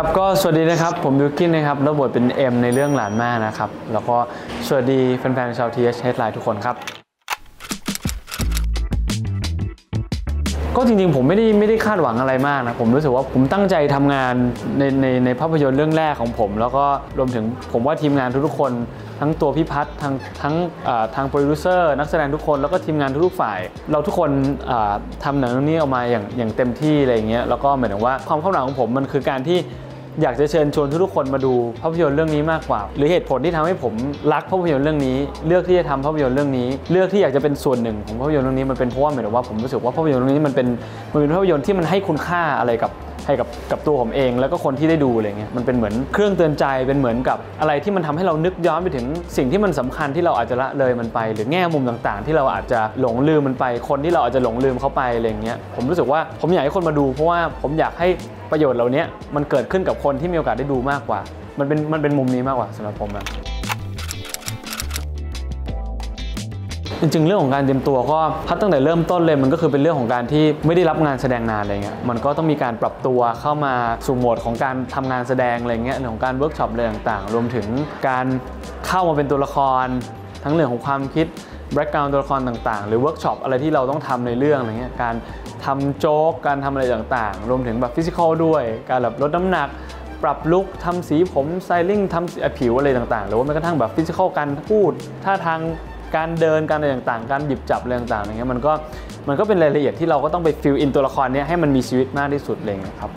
ครับก็สวัสดีนะครับผมบิวกิ้นนะครับรับบทเป็นเอ็มในเรื่องหลานมากนะครับแล้วก็สวัสดีแฟนๆชาว TH Headline ทุกคนครับก็จริงๆผมไม่ได้คาดหวังอะไรมากนะผมรู้สึกว่าผมตั้งใจทำงานในภาพยนตร์เรื่องแรกของผมแล้วก็รวมถึงผมว่าทีมงานทุกๆคนทั้งตัวพี่พัฒน์ทางโปรดิวเซอร์นักแสดงทุกคนแล้วก็ทีมงานทุกๆฝ่ายเราทุกคนทำหนังเรื่องนี้ออกมาอย่างเต็มที่อะไรอย่างเงี้ยแล้วก็หมายถึงว่าความคาดหวังของผมมันคือการที่อยากจะเชิญชวนทุกคนมาดูภาพยนตร์เรื่องนี้มากกว่าหรือเหตุผลที่ทำให้ผมรักภาพยนตร์เรื่องนี้เลือกที่จะทำภาพยนตร์เรื่องนี้เลือกที่อยากจะเป็นส่วนหนึ่งของภาพยนตร์เรื่องนี้มันเป็นเพราะว่าหมายถึงว่าผมรู้สึกว่าภาพยนตร์เรื่องนี้มันเป็นภาพยนตร์ที่มันให้คุณค่าอะไรกับตัวผมเองแล้วก็คนที่ได้ดูอะไรเงี้ยมันเป็นเหมือนเครื่องเตือนใจเป็นเหมือนกับอะไรที่มันทำให้เรานึกย้อนไปถึงสิ่งที่มันสำคัญที่เราอาจจะละเลยมันไปหรือแง่มุมต่างๆที่เราอาจจะหลงลืมมันไปคนที่เราอาจจะหลงลืมเขาไปอะไรเงี้ยผมรู้สึกว่าผมอยากให้คนมาดูเพราะว่าผมอยากให้ประโยชน์เหล่านี้มันเกิดขึ้นกับคนที่มีโอกาสได้ดูมากกว่ามันเป็นมุมนี้มากกว่าสำหรับผมนะจริงๆเรื่องของการเตรียมตัวก็ตั้งแต่เริ่มต้นเลยมันก็คือเป็นเรื่องของการที่ไม่ได้รับงานแสดงนานอะไรเงี้ยมันก็ต้องมีการปรับตัวเข้ามาสู่โหมดของการทำงานแสดงอะไรเงี้ยเรื่องของการเวิร์กช็อปอะไรต่างๆรวมถึงการเข้ามาเป็นตัวละครทั้งเรื่องของความคิดแบ็คกราวด์ตัวละครต่างๆหรือเวิร์กช็อปอะไรที่เราต้องทำในเรื่องอะไรเงี้ยการทำโจ๊กการทำอะไรต่างๆรวมถึงแบบฟิสิกอลด้วยการแบบลดน้ำหนักปรับลุคทำสีผมสไตลิ่งทำผิวอะไรต่างๆหรือว่าแม้กระทั่งแบบฟิสิกอลการพูดท่าทางการเดินการอะไรต่างๆการหยิบจับอะไรต่างๆอย่างเงี้ยมันก็เป็นรายละเอียดที่เราก็ต้องไปฟิลอินตัวละครนี้ให้มันมีชีวิตมากที่สุดเลยครับ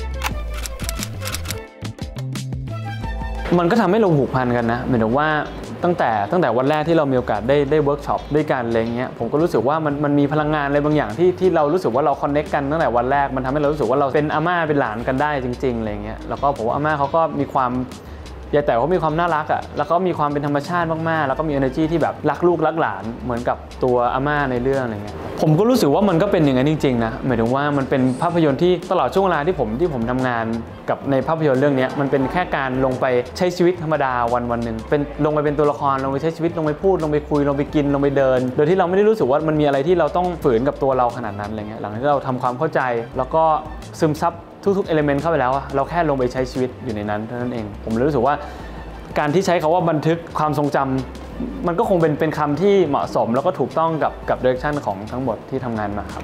มันก็ทำให้เราผูกพันกันนะหมายถึงว่าตั้งแต่วันแรกที่เรามีโอกาสได้เวิร์กช็อปด้วยกันอะไรเงี้ยผมก็รู้สึกว่ามันมีพลังงานอะไรบางอย่างที่เรารู้สึกว่าเราคอนเนคกันตั้งแต่วันแรกมันทำให้เรารู้สึกว่าเราเป็นอาม่าเป็นหลานกันได้จริงๆอะไรเงี้ยแล้วก็ผมว่าอาม่าเขาก็มีความยายแต่เขามีความน่ารักอ่ะแล้วก็มีความเป็นธรรมชาติมากๆแล้วก็มี energy ที่แบบรักลูกรักหลานเหมือนกับตัวอาม่าในเรื่องอะไรเงี้ยผมก็รู้สึกว่ามันก็เป็นอย่างนั้นจริงๆนะหมายถึงว่ามันเป็นภาพยนตร์ที่ตลอดช่วงเวลาที่ผมทำงานกับในภาพยนตร์เรื่องนี้มันเป็นแค่การลงไปใช้ชีวิตธรรมดาวันหนึ่งเป็นลงไปเป็นตัวละครลงไปใช้ชีวิตลงไปพูดลงไปคุยลงไปกินลงไปเดินโดยที่เราไม่ได้รู้สึกว่ามันมีอะไรที่เราต้องฝืนกับตัวเราขนาดนั้นอะไรเงี้ยหลังจากที่เราทำความเข้าใจแล้วก็ซึมซับทุกๆ element เข้าไปแล้วเราแค่ลงไปใช้ชีวิตอยู่ในนั้นเท่านั้นเองผมเลยรู้สึกว่าการที่ใช้คำว่าบันทึกความทรงจำมันก็คงเป็นคำที่เหมาะสมแล้วก็ถูกต้องกับ direction ของทั้งหมดที่ทำงานมาครับ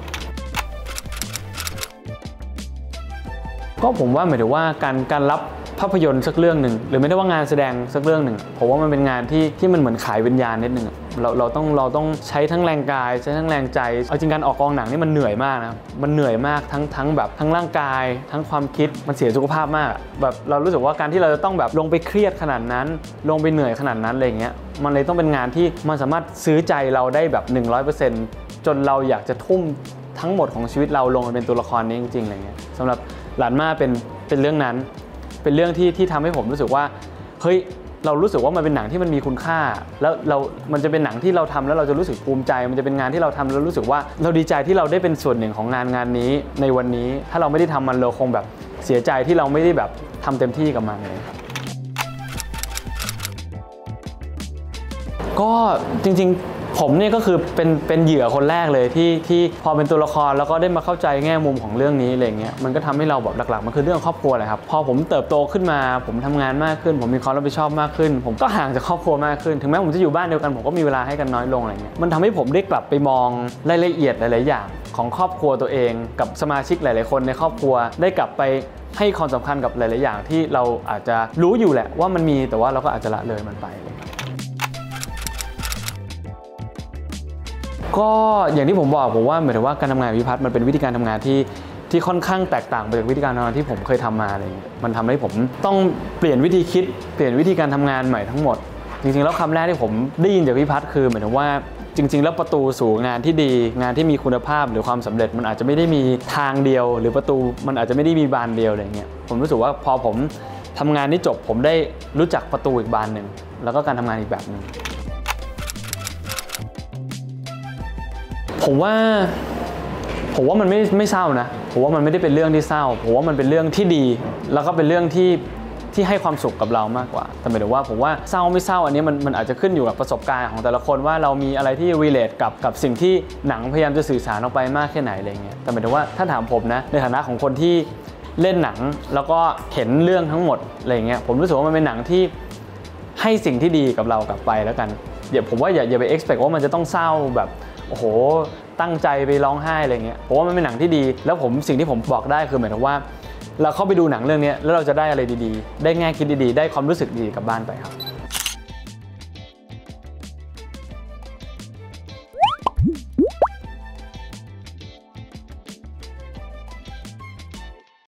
ก็ผมว่าหมายถึงว่าการรับภาพยนตร์สักเรื่องหนึ่งหรือไม่ได้ว่างานแสดงสักเรื่องหนึ่งผมว่ามันเป็นงานที่มันเหมือนขายวิญญาณนิดนึงเราต้องใช้ทั้งแรงกายใช้ทั้งแรงใจเอาจริงการออกกองหนังนี่มันเหนื่อยมากนะมันเหนื่อยมากทั้งแบบทั้งร่างกายทั้งความคิดมันเสียสุขภาพมากแบบเรารู้สึกว่าการที่เราจะต้องแบบลงไปเครียดขนาดนั้นลงไปเหนื่อยขนาดนั้นอะไรเงี้ยมันเลยต้องเป็นงานที่มันสามารถซื้อใจเราได้แบบ 100% จนเราอยากจะทุ่มทั้งหมดของชีวิตเราลงไปเป็นตัวละครนี้จริงๆอะไรเงี้ยสำหรับหลานม่าเป็นเรื่องนั้นเป็นเรื่องที่ทำให้ผมรู้สึกว่าเฮ้ยเรารู้สึกว่ามันเป็นหนังที่มันมีคุณค่าแล้วมันจะเป็นหนังที่เราทำแล้วเราจะรู้สึกภูมิใจมันจะเป็นงานที่เราทำแล้วรู้สึกว่าเราดีใจที่เราได้เป็นส่วนหนึ่งของงานนี้ในวันนี้ถ้าเราไม่ได้ทำมันเราคงแบบเสียใจที่เราไม่ได้แบบทำเต็มที่กับมันเลยครับก็จริงๆผมเนี่ยก็คือเป็นเหยื่อคนแรกเลยที่พอเป็นตัวละครแล้วก็ได้มาเข้าใจแง่มุมของเรื่องนี้อะไรเงี้ยมันก็ทำให้เราแบบหลักๆมันคือเรื่องครอบครัวแหละครับพอผมเติบโตขึ้นมาผมทำงานมากขึ้นผมมีความรับผิดชอบมากขึ้นผมก็ห่างจากครอบครัวมากขึ้นถึงแม้ผมจะอยู่บ้านเดียวกันผมก็มีเวลาให้กันน้อยลงอะไรเงี้ยมันทำให้ผมได้กลับไปมองรายละเอียดหลายๆอย่างของครอบครัวตัวเองกับสมาชิกหลายๆคนในครอบครัวได้กลับไปให้ความสำคัญกับหลายๆอย่างที่เราอาจจะรู้อยู่แหละว่ามันมีแต่ว่าเราก็อาจจะละเลยมันไปก็อย่างที่ผมบอกผมว่าหมายถึงว่าการทำงานวิพัฒน์มันเป็นวิธีการทำงานที่ค่อนข้างแตกต่างไปจากวิธีการทำงานที่ผมเคยทำมาอะไรเงี้ยมันทำให้ผมต้องเปลี่ยนวิธีคิดเปลี่ยนวิธีการทำงานใหม่ทั้งหมดจริงๆแล้วคำแรกที่ผมได้ยินจากวิพัฒน์คือหมายถึงว่าจริงๆแล้วประตูสู่งานที่ดีงานที่มีคุณภาพหรือความสำเร็จมันอาจจะไม่ได้มีทางเดียวหรือประตูมันอาจจะไม่ได้มีบานเดียวอะไรเงี้ยผมรู้สึกว่าพอผมทำงานนี้จบผมได้รู้จักประตูอีกบานหนึ่งแล้วก็การทำงานอีกแบบนึงผมว่ามันไม่เศร้านะผมว่ามันไม่ได้เป็นเรื่องที่เศร้าผมว่ามันเป็นเรื่องที่ดีแล้วก็เป็นเรื่องที่ให้ความสุขกับเรามากกว่าแต่หมายถึงว่าผมว่าเศร้าไม่เศร้าอันนี้มันอาจจะขึ้นอยู่กับประสบการณ์ของแต่ละคนว่าเรามีอะไรที่ relate กับสิ่งที่หนังพยายามจะสื่อสารออกไปมากแค่ไหนอะไรเงี้ยแต่หมายถึงว่าถ้าถามผมนะในฐานะของคนที่เล่นหนังแล้วก็เห็นเรื่องทั้งหมดอะไรเงี้ยผมรู้สึกว่ามันเป็นหนังที่ให้สิ่งที่ดีกับเรากลับไปแล้วกันผมว่าอย่าไป expect ว่ามันจะต้องเศร้าแบบโอ้โหตั้งใจไปร้องไห้อะไรเงี้ยผมว่ามันเป็นหนังที่ดีแล้วสิ่งที่ผมบอกได้คือหมายถึงว่าเราเข้าไปดูหนังเรื่องนี้แล้วเราจะได้อะไรดีๆได้แง่คิดดีๆได้ความรู้สึกดีกลับบ้านไปครับ